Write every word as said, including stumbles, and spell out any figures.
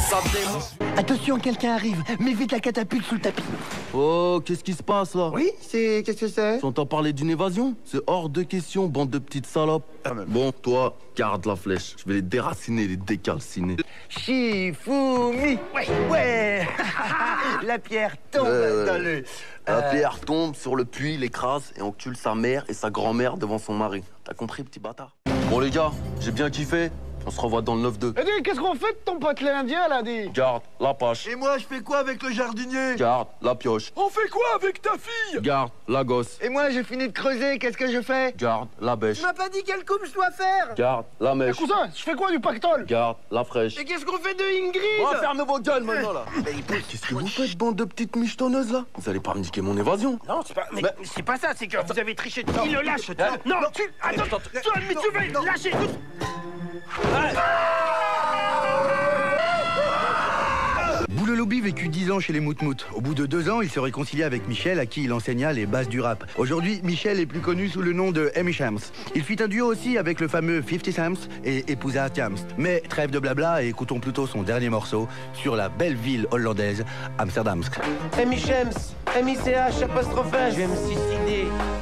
Attention, quelqu'un arrive. Mets vite la catapulte sous le tapis. Oh, qu'est-ce qui se passe là? Oui, c'est... qu'est-ce que c'est? Tu entends parler d'une évasion? C'est hors de question, bande de petites salopes. Bon, toi, garde la flèche. Je vais les déraciner, les décalciner. Shifumi. Ouais, ouais. La pierre tombe Euh, dans le... La euh, pierre tombe sur le puits, l'écrase et encule sa mère et sa grand-mère devant son mari. T'as compris, petit bâtard? Bon les gars, j'ai bien kiffé. On se revoit dans le neuf deux. Eh dis, qu'est-ce qu'on fait de ton pote l'Indien, là, dis? Garde la pâche. Et moi, je fais quoi avec le jardinier? Garde la pioche. On fait quoi avec ta fille? Garde la gosse. Et moi, j'ai fini de creuser. Qu'est-ce que je fais? Garde la bêche. Tu m'as pas dit quelle coupe je dois faire? Garde la Eh, mèche. cousin, je fais quoi du pactole? Garde la fraîche. Et qu'est-ce qu'on fait de Ingrid? Oh, fermez vos gueules maintenant là. Qu'est-ce que vous faites, bande de petites michetonneuses là? Vous allez pas me niquer mon évasion? Non, c'est pas... Mais, Mais- c'est pas ça, c'est que vous avez triché. Il le lâche, tu... Non, tu... Attends, Attends, toi, mais tu vas lâcher. Boulolobi vécut dix ans chez les Moutmout. Au bout de deux ans, il se réconcilia avec Michel, à qui il enseigna les bases du rap. Aujourd'hui, Michel est plus connu sous le nom de Amy Shams. Il fit un duo aussi avec le fameux fifty Shams et épousa Shams. Mais trêve de blabla et écoutons plutôt son dernier morceau sur la belle ville hollandaise, Amsterdam. Amy Shams, M I C H apostrophe S. Je vais me suicider.